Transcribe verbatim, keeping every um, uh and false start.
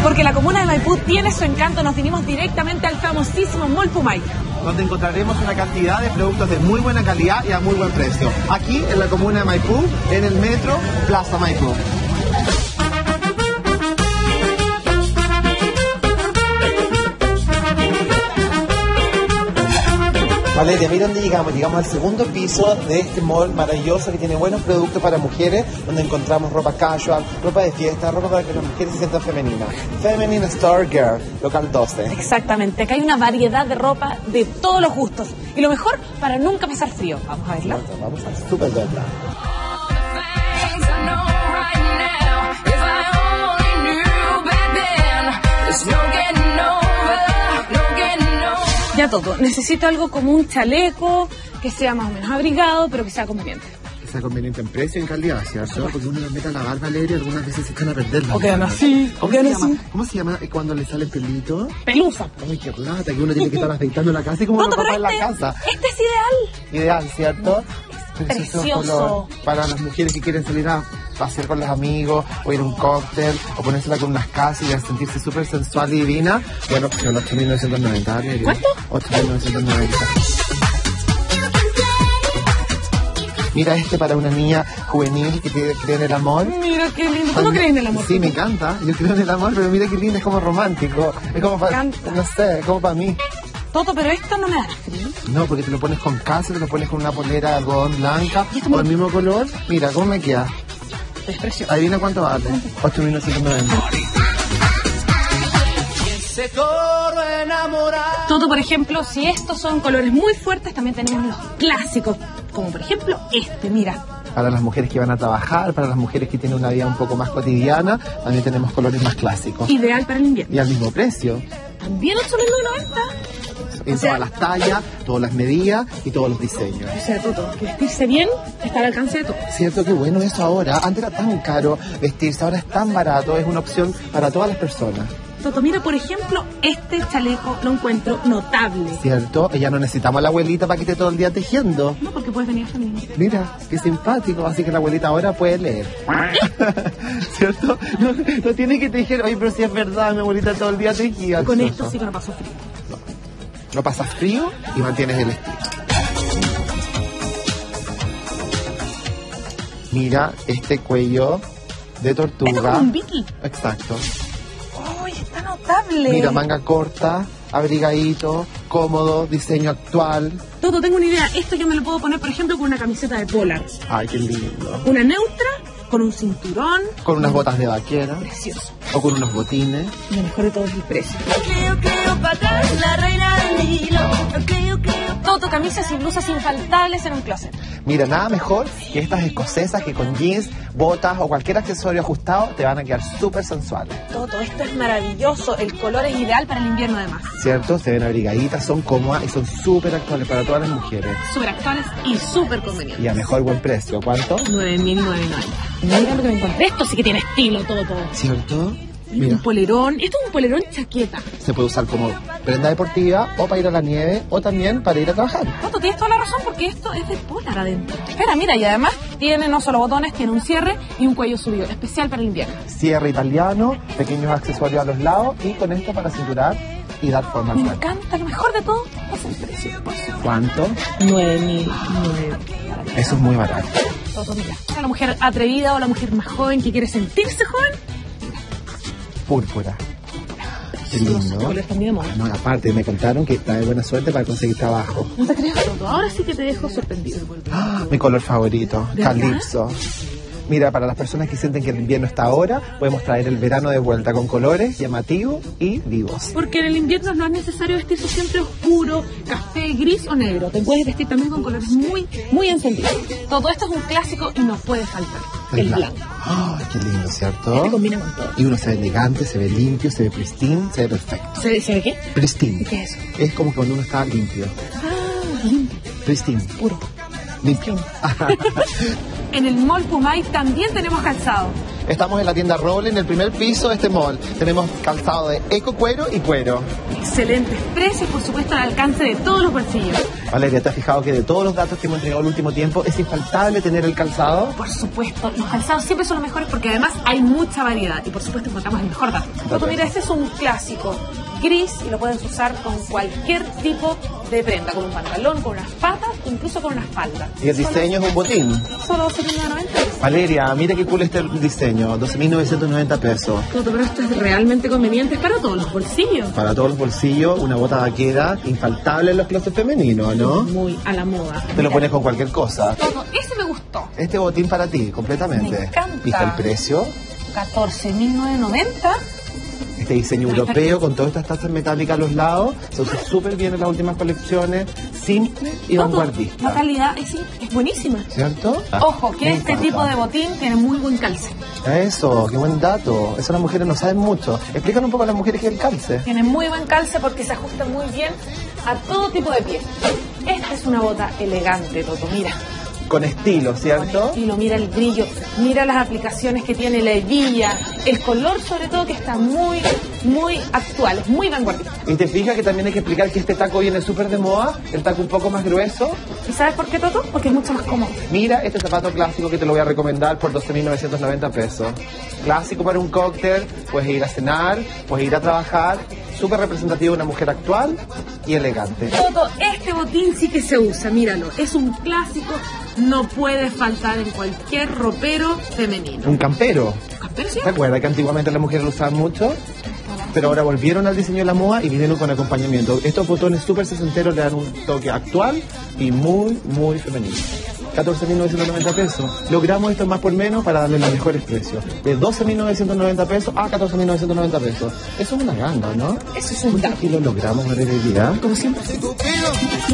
Porque la comuna de Maipú tiene su encanto, nos vinimos directamente al famosísimo Mall Pumay, donde encontraremos una cantidad de productos de muy buena calidad y a muy buen precio. Aquí en la comuna de Maipú, en el metro Plaza Maipú. Valeria, mira dónde llegamos. Llegamos al segundo piso de este mall maravilloso que tiene buenos productos para mujeres, donde encontramos ropa casual, ropa de fiesta, ropa para que las mujeres se sientan femeninas. Feminine Store Girl, local doce. Exactamente, acá hay una variedad de ropa de todos los gustos. Y lo mejor, para nunca pasar frío. Vamos a verla. Vamos a super verla. Ya todo, necesito algo como un chaleco, que sea más o menos abrigado, pero que sea conveniente. Que sea conveniente en precio y en calidad, ¿cierto? Porque uno los mete a lavar, Valeria, y algunas veces se echan a perder. O quedan así, o quedan así. ¿Cómo se llama cuando le salen pelitos? Pelusa. Ay, qué plata, que uno tiene que estar afeitando la casa y como no, los papás este, en la casa. Este es ideal. Ideal, ¿cierto? Es precioso. Para las mujeres que quieren salir a pasear con los amigos, o ir a un cóctel, o ponérsela con unas casas y a sentirse súper sensual y divina. Bueno, son ocho mil novecientos noventa. ¿Cuánto? ocho mil novecientos noventa. Mira este para una niña juvenil que cree en el amor. Mira qué lindo. ¿Tú no crees en el amor? Sí, me encanta. Yo creo en el amor, pero mira qué lindo, es como romántico. Es como para, no sé, es como para mí. Toto, pero esto no me da frío. No, porque te lo pones con casa, te lo pones con una polera de algodón blanca, o el mismo color. Mira, ¿cómo me queda? Es precioso. Adivina cuánto vale. ocho mil novecientos noventa. Toto, por ejemplo, si estos son colores muy fuertes, también tenemos los clásicos, como por ejemplo este, mira. Para las mujeres que van a trabajar, para las mujeres que tienen una vida un poco más cotidiana, también tenemos colores más clásicos. Ideal para el invierno. Y al mismo precio. También ocho mil noventa. En o sea, todas las tallas, todas las medidas y todos los diseños. O sea, Toto, que vestirse bien está al alcance de todo. Cierto, qué bueno eso ahora. Antes era tan caro vestirse, ahora es tan barato, es una opción para todas las personas. Toto, mira, por ejemplo, este chaleco lo encuentro notable. ¿Cierto? Ya no necesitamos a la abuelita para que esté todo el día tejiendo. No, porque puedes venir femenino. Mira, qué simpático. Así que la abuelita ahora puede leer. ¿Cierto? No, no tiene que tejer. Oye, pero si es verdad, mi abuelita todo el día tejía. Con ¿cierto? Esto sí que no paso frío. No. No pasas frío y mantienes el estilo. Mira este cuello de tortuga. Esto es como un Vicky. Exacto. ¡Uy, está notable! Mira, manga corta, abrigadito, cómodo, diseño actual. Toto, tengo una idea. Esto yo me lo puedo poner, por ejemplo, con una camiseta de polar. Ay, qué lindo. Una neutra, con un cinturón. Con unas botas de vaquera. Precioso. O con unos botines. Y lo mejor de todo es el precio. La reina del Nilo. Toto, camisas y blusas infaltables en un closet. Mira, nada mejor que estas escocesas que con jeans, botas o cualquier accesorio ajustado te van a quedar súper sensuales. Toto, esto es maravilloso. El color es ideal para el invierno además. ¿Cierto? Se ven abrigaditas, son cómodas y son súper actuales para todas las mujeres. Súper actuales y súper convenientes. Y a mejor buen precio. ¿Cuánto? nueve mil novecientos noventa. Mira lo que me encontré. Esto sí que tiene estilo, Toto. ¿Cierto? Mira. Un polerón. Esto es un polerón chaqueta. Se puede usar como prenda deportiva o para ir a la nieve o también para ir a trabajar. Toto, tienes toda la razón porque esto es de polar adentro. Espera, mira, y además tiene no solo botones, tiene un cierre y un cuello subido, especial para el invierno. Cierre italiano, pequeños accesorios a los lados y con esto para cinturar y dar forma al Me cuerpo. encanta, lo mejor de todo es el precio. ¿Cuánto? nueve mil novecientos. Eso es muy barato. Toto, mira, la mujer atrevida o la mujer más joven que quiere sentirse joven. Púrpura. Qué lindo. No, aparte, me contaron que está de buena suerte para conseguir trabajo. No te creo, Toto. Ahora sí que te dejo sorprendido. ¡Ah! Mi color favorito, calipso. Mira, para las personas que sienten que el invierno está ahora, podemos traer el verano de vuelta con colores llamativos y vivos. Porque en el invierno no es necesario vestirse siempre oscuro, café, gris o negro. Te puedes vestir también con colores muy, muy encendidos. Todo esto es un clásico y no puede faltar. El blanco. ¡Oh, qué lindo, ¿cierto? Este combina con todo. Y uno se ve elegante, se ve limpio, se ve pristine, se ve perfecto. ¿Se, ¿se ve qué? Pristine. ¿Qué es eso? Es como cuando uno está limpio. Ah, limpio. Pristine. Puro. Limpio. En el Mall Pumay también tenemos calzado. Estamos en la tienda Roble, en el primer piso de este mall. Tenemos calzado de eco cuero y cuero. Excelentes precios, por supuesto, al alcance de todos los bolsillos. Valeria, ¿te has fijado que de todos los datos que hemos entregado el último tiempo es infaltable tener el calzado? Por supuesto, los calzados siempre son los mejores porque además hay mucha variedad y por supuesto encontramos el mejor dato. Toto, mira, este es un clásico gris y lo puedes usar con cualquier tipo de prenda, con un pantalón, con unas patas, incluso con una falda. Y el diseño es un botín. Solo doce mil novecientos noventa. Valeria, mira qué cool este diseño, doce mil novecientos noventa pesos. Toto, pero esto es realmente conveniente para todos los bolsillos. Para todos los bolsillos, una bota vaquera infaltable en los closets femeninos, ¿no? Muy a la moda. Te lo pones con cualquier cosa. Toto, ese me gustó. Este botín para ti, completamente. Me encanta. ¿Viste el precio? catorce mil novecientos noventa. Este diseño europeo con todas estas tazas metálicas a los lados se usa súper bien en las últimas colecciones, simple y Toto, vanguardista. la calidad es, es buenísima. ¿Cierto? Ojo, que Me este encanta. tipo de botín tiene muy buen calce. Eso, qué buen dato. Eso las mujeres no saben mucho. Explícanos un poco a las mujeres qué es el calce. Tiene muy buen calce porque se ajusta muy bien a todo tipo de piel. Esta es una bota elegante, Toto, mira. Con estilo, Con ¿cierto? estilo, mira el brillo, mira las aplicaciones que tiene la hebilla, el color sobre todo que está muy, muy actual, es muy vanguardista. Y te fijas que también hay que explicar que este taco viene súper de moda, el taco un poco más grueso. ¿Y sabes por qué, Toto? Porque es mucho más cómodo. Mira este zapato clásico que te lo voy a recomendar por doce mil novecientos noventa pesos. Clásico para un cóctel, puedes ir a cenar, puedes ir a trabajar. Súper representativo de una mujer actual y elegante. Toto, este botín sí que se usa, míralo, es un clásico, no puede faltar en cualquier ropero femenino. Un campero. ¿Campero, sí? ¿Te acuerdas que antiguamente las mujeres lo usaban mucho? Pero ahora volvieron al diseño de la moda y vinieron con acompañamiento. Estos botones súper sesenteros le dan un toque actual y muy, muy femenino. catorce mil novecientos noventa pesos. Logramos esto más por menos para darle los mejores precios. De doce mil novecientos noventa pesos a catorce mil novecientos noventa pesos. Eso es una ganga, ¿no? Eso es un dato. Y lo logramos, Valeria, hoy día. Como siempre.